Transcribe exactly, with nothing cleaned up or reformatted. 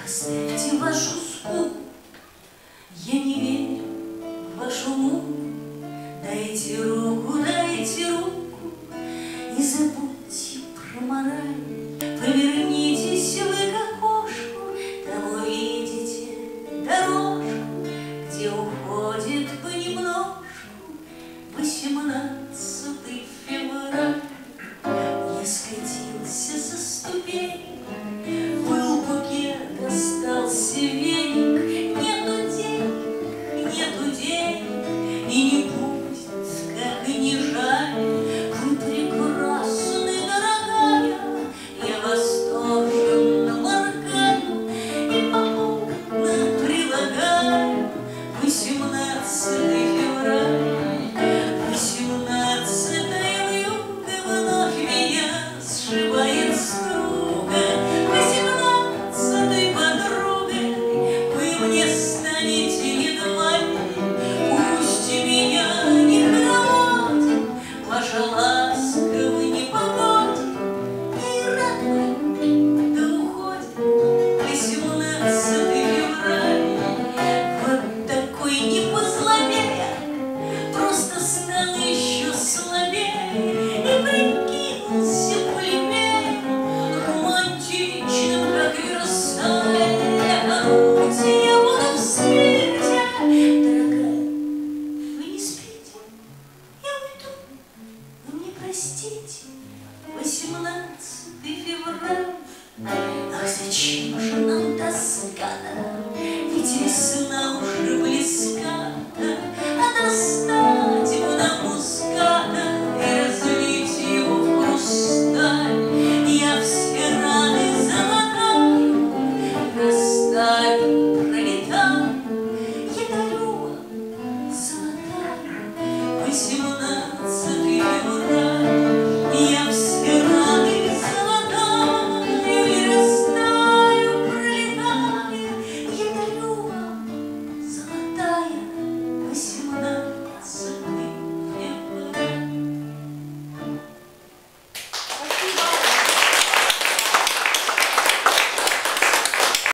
Оставьте вашу скуку, я не верю в вашу муку. Дайте руку, дайте руку и забудьте про мораль. Повернитесь вы к окошку, там увидите дорожку, где уходит понемножку восемнадцатый февраль. Я скатился со ступенек, был букет, остался веник. Нету денег, нету денег, и не будет, как и не жаль. Вы прекрасны, дорогая, я восторженно моргаю и попутно прилагаю восемнадцатый февраль. Восемнадцатое вьюга вновь меня сшибает с круга. Восемнадцатой подругой вы мне станете едва ли. Пусть меня не хороводит ваша ласка в непогоде, и радует, да уходит восемнадцатый февраль. Вот такой не позлобея, просто стал еще слабее и прикинулся плебеем, романтичным, как Версаль. Орудь, я буду в свете. Дорогая, вы не спите, я уйду, вы мне простите. Восемнадцатый февраль. Ах, зачем же нам тоска-то? Ведь весна уже близка. А достать бы нам муската и разлить его в хрусталь. Я все раны залатаю, растаю, пролетаю. Я дарю вам золотая восемнадцатая